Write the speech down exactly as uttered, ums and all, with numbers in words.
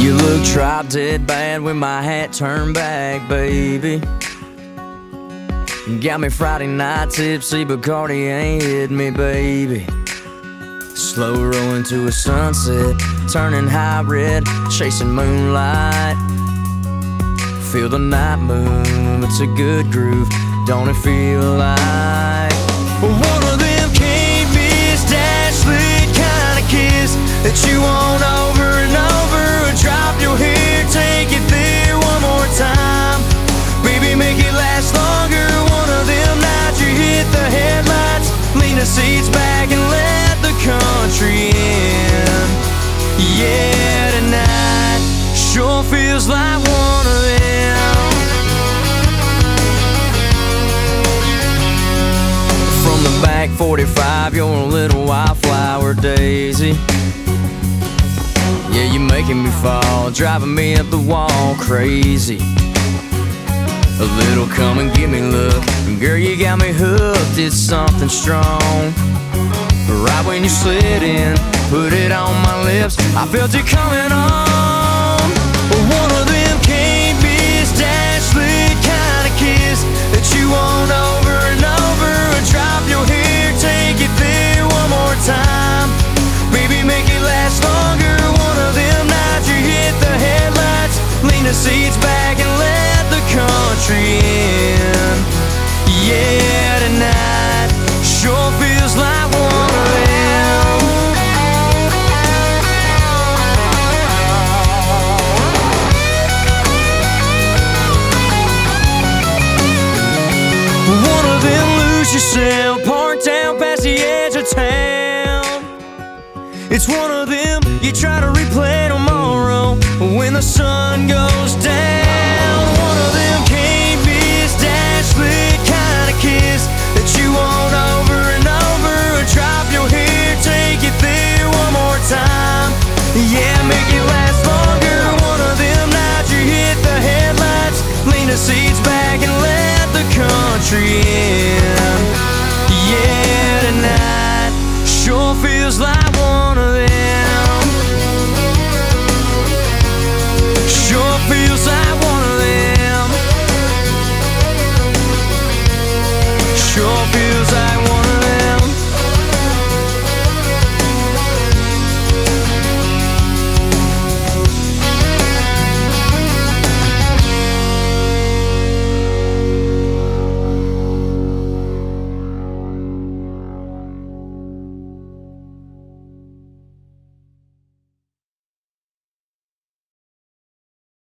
You look drop dead bad with my hat turned back, baby. Got me Friday night tipsy, but Cardi ain't hit me, baby. Slow rolling to a sunset, turning high red, chasing moonlight. Feel the night move, it's a good groove, don't it feel like one of them can't miss, dash lit kind of kiss that you want over and over. Drop your hair, take it there one more time, baby, make it last longer. One of them nights you hit the headlights, lean the seats back and let the country in. Yeah, tonight sure feels like one of them. From the back forty-five, you're a little wildflower daisy. Yeah, you're making me fall, driving me up the wall crazy. A little come and give me look, girl, you got me hooked, it's something strong. Right when you slid in, put it on my lips, I felt it coming on. One of them can't miss, dash lit kind of kiss that you want over and over. Drop your hair, take it there one more time, baby, make it last longer. One of them nights you hit the headlights, lean the seats back and let the country in. Yeah, tonight sure feels like one of them. One of them lose yourself, park down past the edge of town. It's one of them you try to replay tomorrow when the sun goes down. One of them can't miss, dash lit kind of kiss that you want over and over. Drop your hair, take it there one more time, yeah, make it last longer. One of them nights you hit the headlights, lean the seats back and let the country in. Yeah, tonight sure feels like one